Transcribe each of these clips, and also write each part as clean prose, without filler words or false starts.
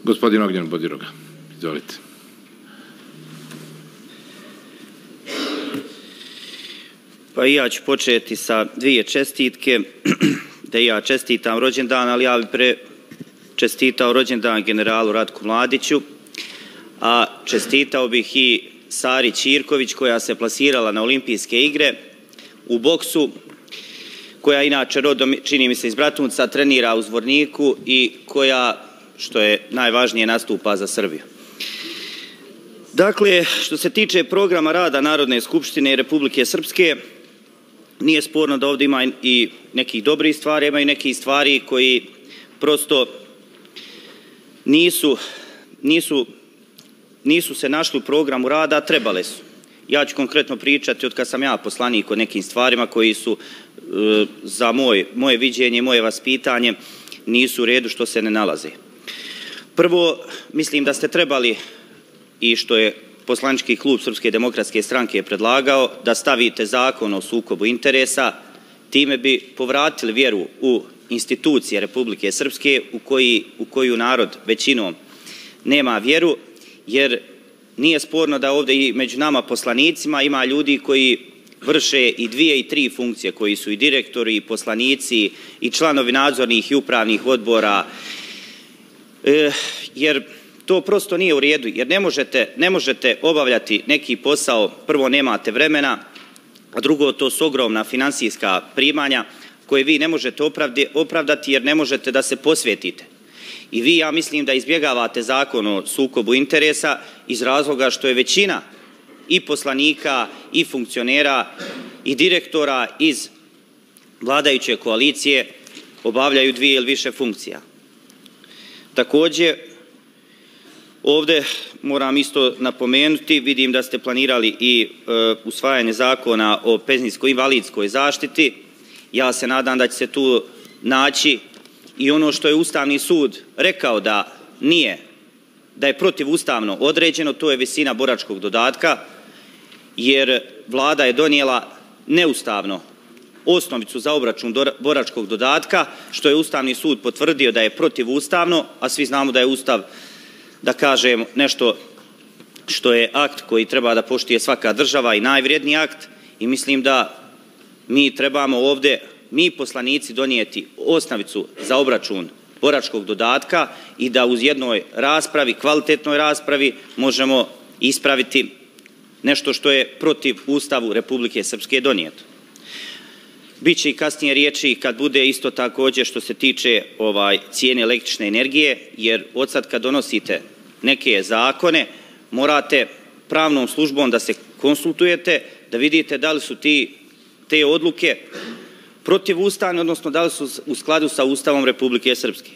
Gospodin Ognjen Bodiroga, izvolite. Pa i ja ću početi sa dvije čestitke, da ja čestitam rođendan, ali ja bih čestitao rođendan generalu Ratku Mladiću, a čestitao bih i Sari Ćirković koja se plasirala na olimpijske igre u boksu, koja inače rodom, čini mi se, iz Bratunca, trenira u Zvorniku i koja, što je najvažnije, nastupa za Srbiju. Dakle, što se tiče programa rada Narodne skupštine Republike Srpske, nije sporno da ovdje ima i nekih dobrih stvari, ima i nekih stvari koji prosto nisu se našli u programu rada, a trebale su. Ja ću konkretno pričati od kad sam ja poslanik o nekim stvarima koji su za moje viđenje i moje vaspitanje nisu u redu, što se ne nalaze. Prvo, mislim da ste trebali, i što je poslanički klub Srpske demokratske stranke predlagao, da stavite zakon o sukobu interesa, time bi povratili vjeru u institucije Republike Srpske u koju narod većinom nema vjeru, jer nije sporno da ovdje i među nama poslanicima ima ljudi koji vrše i 2 i 3 funkcije, koji su i direktori, i poslanici, i članovi nadzornih i upravnih odbora, jer to prosto nije u redu, jer ne možete obavljati neki posao, prvo nemate vremena, a drugo to su ogromna finansijska primanja koje vi ne možete opravdati jer ne možete da se posvetite. I vi, ja mislim, da izbjegavate zakon o sukobu interesa iz razloga što je većina i poslanika, i funkcionera, i direktora iz vladajuće koalicije obavljaju 2 ili više funkcija. Također, ovdje moram isto napomenuti, vidim da ste planirali i usvajanje zakona o penzijsko-invalidskoj zaštiti. Ja se nadam da će se tu naći i ono što je Ustavni sud rekao da je protivustavno određeno, to je visina boračkog dodatka, jer vlada je donijela neustavno osnovicu za obračun boračkog dodatka, što je Ustavni sud potvrdio da je protivustavno, a svi znamo da je Ustav, da kažem, nešto što je akt koji treba da poštuje svaka država i najvrijedniji akt, i mislim da mi trebamo ovdje, mi poslanici, donijeti osnovicu za obračun boračkog dodatka i da uz jednoj raspravi, kvalitetnoj raspravi, možemo ispraviti nešto što je protiv Ustavu Republike Srpske donijeto. Biće i kasnije riječi kad bude isto također što se tiče cijene električne energije, jer od sad kad donosite neke zakone, morate pravnom službom da se konsultujete, da vidite da li su te odluke protivustavne, odnosno da li su u skladu sa Ustavom Republike Srpske.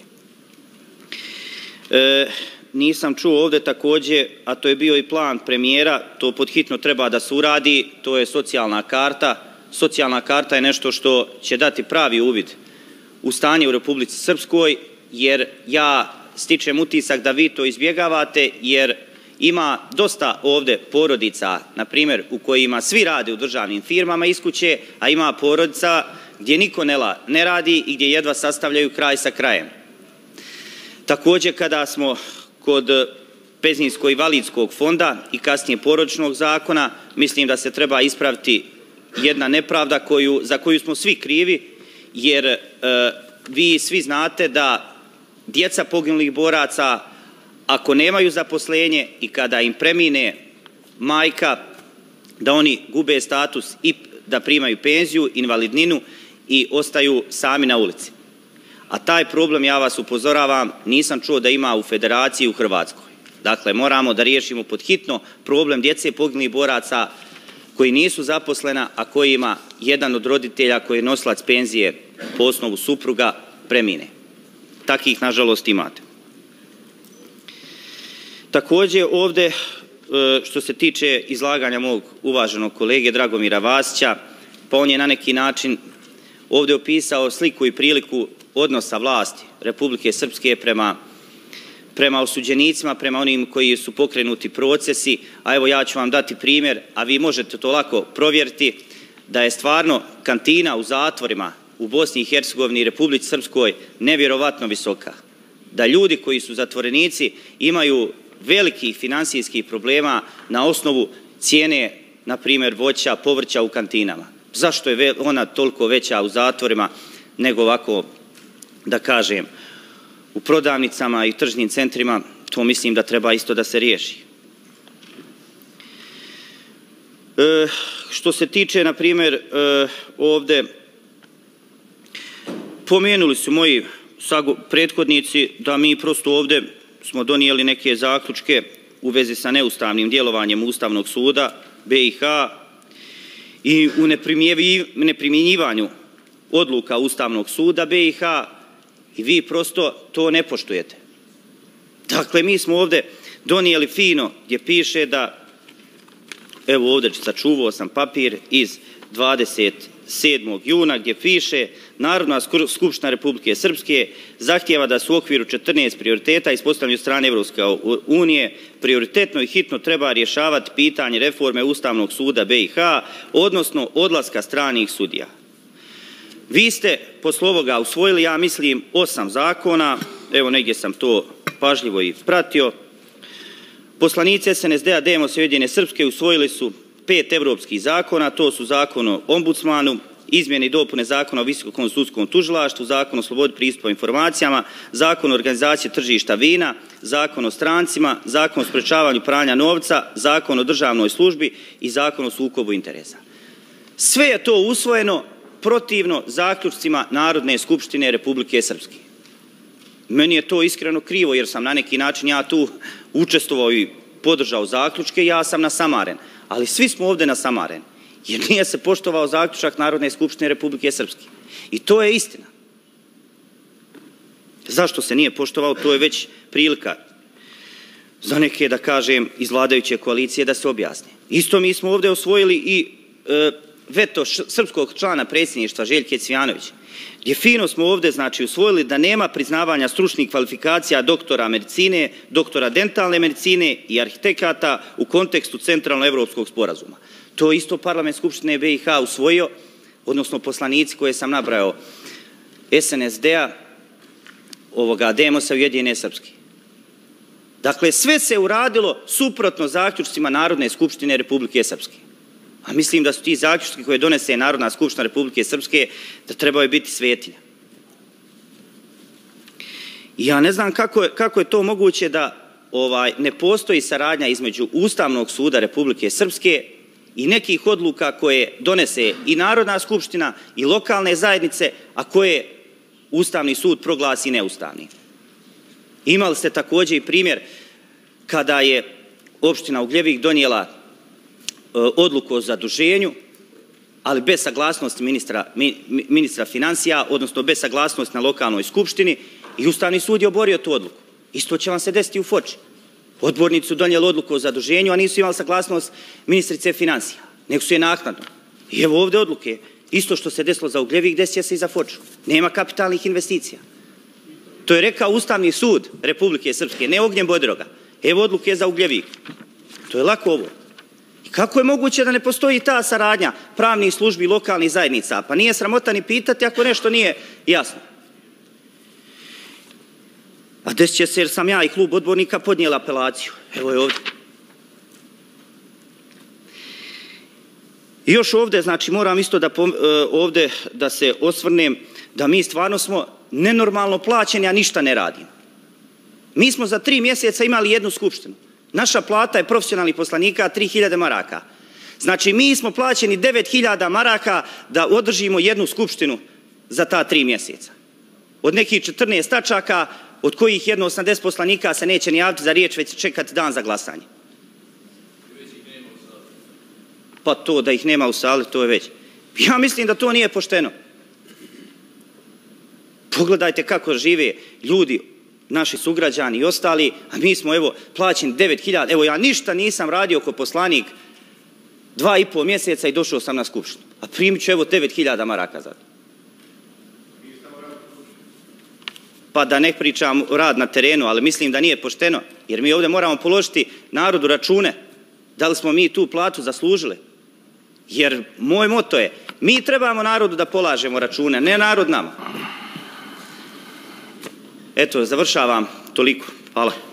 Nisam čuo ovdje također, a to je bio i plan premijera, to podhitno treba da se uradi, to je socijalna karta. Socijalna karta je nešto što će dati pravi uvid u stanje u Republici Srpskoj, jer ja stičem utisak da vi to izbjegavate, jer ima dosta ovdje porodica, na primjer, u kojima svi rade u državnim firmama iz kuće, a ima porodica gdje niko ne radi i gdje jedva sastavljaju kraj sa krajem. Također, kada smo kod penzijsko-invalidskog fonda i kasnije porodičnog zakona, mislim da se treba ispraviti jedna nepravda za koju smo svi krivi, jer vi svi znate da djeca poginulih boraca, ako nemaju zaposlenje i kada im premine majka, da oni gube status i da primaju penziju, invalidninu i ostaju sami na ulici. A taj problem, ja vas upozoravam, nisam čuo da ima u Federaciji u Hrvatskoj. Dakle, moramo da riješimo podhitno problem djece poginulih boraca koji nisu zaposlena, a kojima jedan od roditelja koji je nosilac penzije po osnovu supruga premine. Takih, nažalost, imate. Također, ovdje, što se tiče izlaganja mog uvaženog kolege Dragomira Vasića, pa on je na neki način ovdje opisao sliku i priliku odnosa vlasti Republike Srpske prema osuđenicima, prema onim koji su pokrenuti procesi, a evo ja ću vam dati primjer, a vi možete to lako provjeriti, da je stvarno kantina u zatvorima u Bosni i Hercegovini i Republici Srpskoj nevjerovatno visoka. da ljudi koji su zatvorenici imaju velikih finansijskih problema na osnovu cijene, na primjer, voća, povrća u kantinama. Zašto je ona toliko veća u zatvorima nego ovako, da kažem, u prodavnicama i tržnim centrima? To mislim da treba isto da se riješi. Što se tiče, na primjer, ovdje, pomenuli su moji prethodnici da mi prosto ovdje smo donijeli neke zaključke u vezi sa neustavnim djelovanjem Ustavnog suda BiH i u neprimjenjivanju odluka Ustavnog suda BiH i vi prosto to ne poštujete. Dakle, mi smo ovdje donijeli fino gdje piše da, evo ovdje sačuvao sam papir iz 27. juna gdje piše: Narodna skupština Republike Srpske zahtijeva da se u okviru 14 prioriteta ispostavljaju strane Evropske unije prioritetno i hitno treba rješavati pitanje reforme Ustavnog suda BiH, odnosno odlaska stranih sudija. Vi ste posle ovoga usvojili, ja mislim, 8 zakona, evo negdje sam to pažljivo i pratio. Poslanici SNSD-a, Demosa i Ujedinjene Srpske usvojili su 5 evropskih zakona, to su Zakon o ombudsmanu, izmjene i dopune Zakona o visokom sudskom tužilaštvu, Zakon o slobodi pristupa informacijama, Zakon o organizaciji tržišta vina, Zakon o strancima, Zakon o sprečavanju pranja novca, Zakon o državnoj službi i Zakon o sukobu interesa. Sve je to usvojeno protivno zaključcima Narodne skupštine Republike Srpske. Meni je to iskreno krivo jer sam na neki način ja tu učestvovao i podržao zaključke, ja sam nasamaren. Ali svi smo ovdje nasamareni jer nije se poštovao zaključak Narodne skupštine Republike Srpske. I to je istina. Zašto se nije poštovao, to je već prilika za neke, da kažem, iz vladajuće koalicije da se objasne. Isto mi smo ovdje osvojili i veto srpskog člana predsjedništva Željke Cvijanovića, gdje fino smo ovdje, znači, usvojili da nema priznavanja stručnih kvalifikacija doktora medicine, doktora dentalne medicine i arhitekata u kontekstu centralno-evropskog sporazuma. To isto parlament Skupštine BiH usvojio, odnosno poslanici koje sam nabrao SNSD-a, Demosa i Ujedinjene Srpske. Dakle, sve se uradilo suprotno zaključcima Narodne skupštine Republike Srpske. A mislim da su ti zaključki koje donese Narodna skupština Republike Srpske da trebaju biti svetinja. I ja ne znam kako je to moguće da ne postoji saradnja između Ustavnog suda Republike Srpske i nekih odluka koje donese i Narodna skupština i lokalne zajednice, a koje Ustavni sud proglasi neustavnim. Imali ste također i primjer kada je opština Ugljevik donijela odluku o zaduženju, ali bez saglasnosti ministra financija, odnosno bez saglasnosti na lokalnoj skupštini, i Ustavni sud je oborio tu odluku. Isto će vam se desiti u Foči. Odbornici su donijeli odluku o zaduženju, a nisu imali saglasnost ministrice financija, nego su je naknadno. I evo ovdje odluke. Isto što se desilo za Ugljevik, desit će se i za Foču. Nema kapitalnih investicija. To je rekao Ustavni sud Republike Srpske, ne Ognjen Bodiroga. Evo odluke za Ugljevik. To je lako ovo. I kako je moguće da ne postoji ta saradnja pravnih službi i lokalnih zajednica? Pa nije sramota ni pitati ako nešto nije jasno. A desit će se jer sam ja i klub odbornika podnijela apelaciju. Evo je ovdje. I još ovdje, znači moram isto ovdje da se osvrnem da mi stvarno smo nenormalno plaćeni, a ništa ne radimo. Mi smo za 3 mjeseca imali jednu skupštinu. Naša plata je profesionalnih poslanika 3000 maraka. Znači mi smo plaćeni 9000 maraka da održimo jednu skupštinu za ta 3 mjeseca. Od nekih 14 tačaka, od kojih jedno 80 poslanika se neće ni javiti za riječ, već čekati dan za glasanje. Pa to da ih nema u sali, to je već. Ja mislim da to nije pošteno. Pogledajte kako žive ljudi, naši sugrađani i ostali, a mi smo, evo, plaćeni 9000. Evo, ja ništa nisam radio kao poslanik 2,5 mjeseca i došao sam na skupštinu. A primit ću, evo, 9000 maraka za to. Pa da ne pričam rad na terenu, ali mislim da nije pošteno, jer mi ovdje moramo položiti narodu račune da li smo mi tu platu zaslužili. Jer moj moto je, mi trebamo narodu da polažemo račune, ne narod nama. Eto, završavam. Toliko. Hvala.